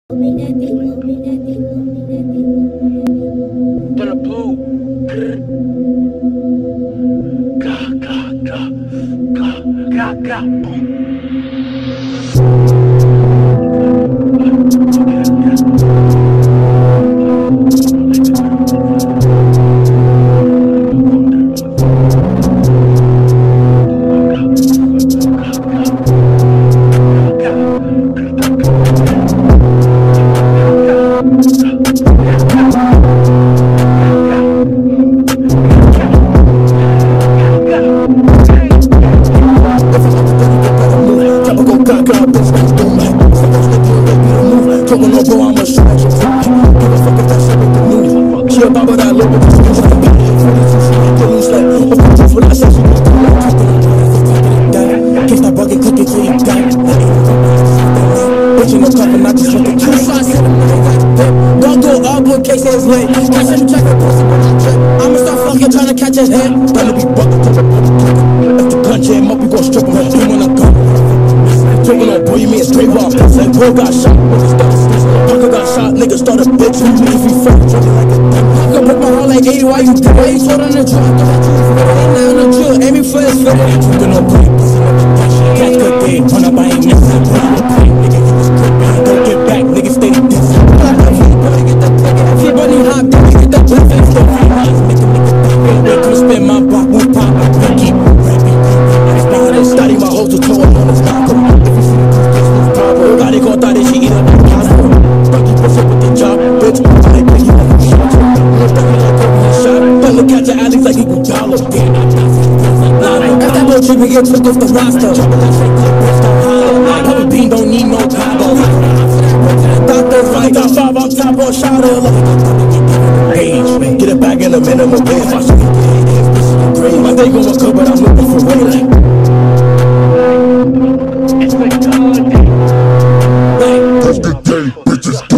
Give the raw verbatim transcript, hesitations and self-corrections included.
To the pool. Ga, ga, ga, ga, ga, ga, boom. Talking no bro, I'm a shot. Give a fuck if that shit make the news. She a baba that low, but she's like a bitch. Feeling like, of course, when I say she was cool, I'm talking about can't stop bugging, cooking till you die. Bitch, you no cover, not just looking cute. Don't go up when case is lit. Catch him, check her pussy when I trip. I'ma start fucking trying to catch his head. Gotta be bucking till the if the gun jam up, we gon' strip him. He wanna come. Talking on boy, you mean straight raw. Like bro got shot. Parker got shot, nigga start a bitch. If he fuck, drinking like a dick. I can break my heart like eighty, why you dead? Why you short on the drop? Ain't not on the drill, aiming for his fit. Talking on boy, catch good day. Run up, I ain't missing. Nigga, you was good, man. Don't get back, nigga, stay dissing. Everybody get that ticket. Everybody hot, then you get that blessing. Stay free, niggas, make a nigga think. Wait, come spin my block, one pop, I keep rapping. Study my hoes to toe on his taco. If you see the two kids, move proper. Got it, gon' thought that she eat up the pasta. Ducky, push up with the job, bitch. I ain't pay you like you shot. Look at me like Kobe and shot. Don't look at your alleys like Eagle Dollar. Damn, I'm not got that little trip and get took off the roster. Papa Bean don't need no cabo. Doctors right, top five, I'm top on shot. Page, get it back in a minimum wage. My day gon' cook, but I'm looking for way like. It's been good. That's the day, bitches.